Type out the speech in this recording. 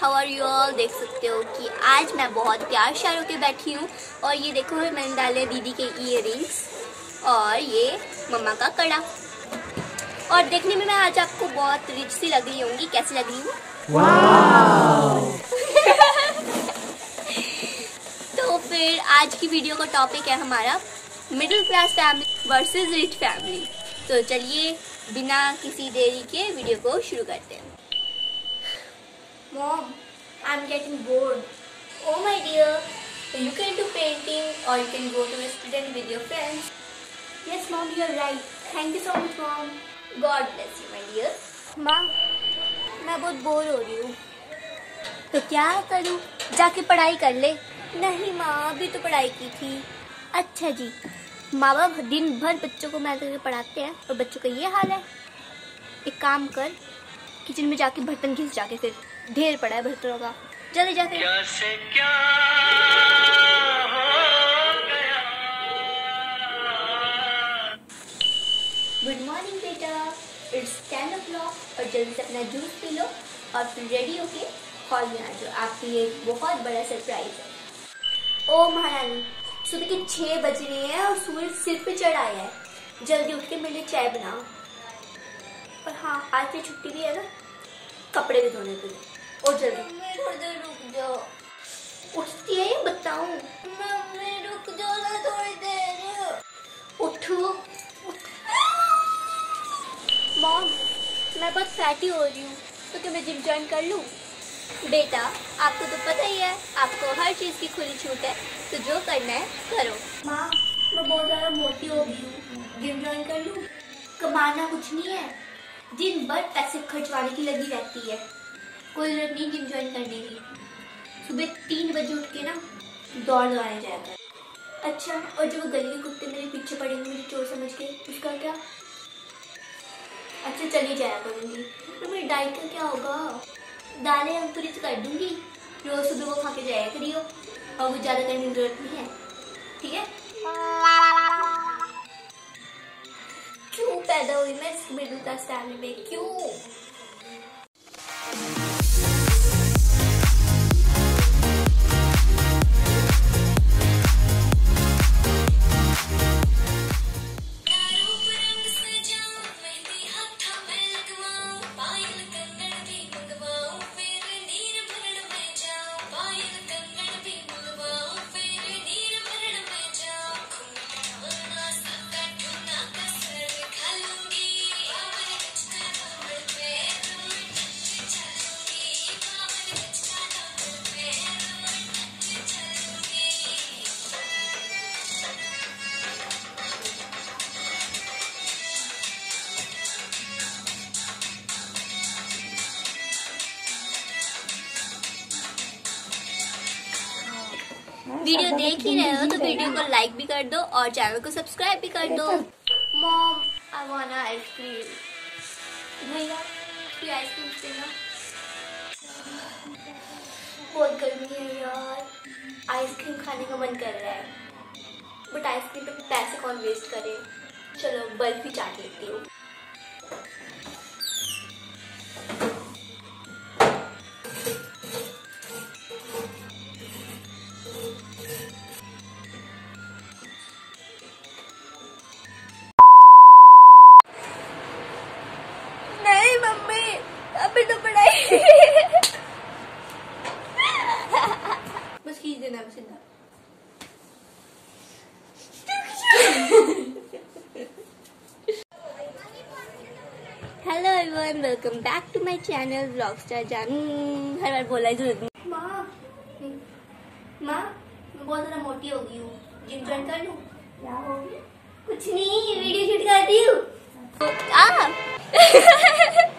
How are you all. देख सकते हो कि आज मैं बहुत प्यार श्यार होके बैठी हूँ और ये देखो मैंने डाले दीदी के इयररिंग्स और ये मम्मा का कड़ा। और देखने में मैं आज आपको बहुत रिच सी लग रही होंगी। कैसी लग रही हूँ? तो फिर आज की वीडियो का टॉपिक है हमारा middle class family versus rich family. तो चलिए बिना किसी देरी के वीडियो को शुरू करते हैं। Mom, I'm getting bored. Oh my dear, you can do painting or you can go to a restaurant with your friends. Yes mom, you're right. Thank you so much mom. God bless you my dear. माँ, मैं बहुत bore हो रही हूँ। तो क्या करूँ? जाके पढ़ाई कर ले। नहीं माँ, अभी तो पढ़ाई की थी। अच्छा जी, माँ बाप दिन भर बच्चों को मैं करके पढ़ाते हैं और बच्चों का ये हाल है। एक काम कर, किचन में जाके बर्तन घिस जाके, फिर ढेर पड़ा है बर्तनों का। जल्दी जाके। क्या हो गया? गुड मॉर्निंग बेटा, इट्स 10 o'clock और जल्दी से अपना जूस पी लो और फिर रेडी होके हॉल में आ जाओ। आपके लिए एक बहुत बड़ा सरप्राइज है। ओ महारानी, सुबह के 6 बज रहे हैं और सूरज सिर पे चढ़ आया है। जल्दी उठ के मेरे लिए चाय बनाओ। और हाँ, आज से छुट्टी भी है ना, कपड़े भी धोने के लिए। और जल्दी थोड़ी देर रुक जाओ। उठती है बताऊं? मम्मी रुक जाओ ना थोड़ी देर। उठो। मॉम, मैं बहुत फैटी हो रही हूँ तो क्या मैं जिम ज्वाइन कर लूँ? बेटा, आपको तो पता ही है, आपको हर चीज़ की खुली छूट है, तो जो करना है करो। माँ, मैं बहुत ज़्यादा मोटी हो गई हूँ, जिम ज्वाइन कर लूँ? कमाना कुछ नहीं है, दिन भर पैसे खर्चवाने की लगी रहती है। कोई जरूरत नहीं जिम ज्वाइन करने की। सुबह 3 बजे उठ के ना दौड़ लगाने जाएगा। अच्छा, और जो वो गली के कुत्ते मेरे पीछे पड़ेंगे मुझे चोर समझ के, उसका क्या? अच्छा, चली जाया करूँगी। तो मेरी डाइट का क्या होगा? दालें अंकुरित कर दूंगी, रोज सुबह वो खा के जाया करियो और कुछ ज़्यादा करने की जरूरत नहीं है, ठीक है? क्यों पैदा हुई मैं इस मिडिल क्लास फैमिली में? क्यों? वीडियो देख ही रहे हो तो वीडियो को लाइक भी कर दो और चैनल को सब्सक्राइब भी कर दो। Mom, I want ice cream. भैया, कोई आइसक्रीम देना। बहुत गर्मी है यार, आइसक्रीम खाने का मन कर रहा है, बट आइसक्रीम पे पैसे कौन वेस्ट करे। चलो बर्फी चाट लेती हूँ। अभी तो पढ़ाई बस खींच देना सीधा। Hello everyone, welcome back to my channel vlogstar Janu. हर बार बोला है जरूरत नहीं। माँ, मैं बहुत ज़्यादा मोटी हो गई हूँ, जिम ज्वाइन कर लूँ? क्या हो गया? कुछ नहीं, वीडियो शूट कर रही हूँ।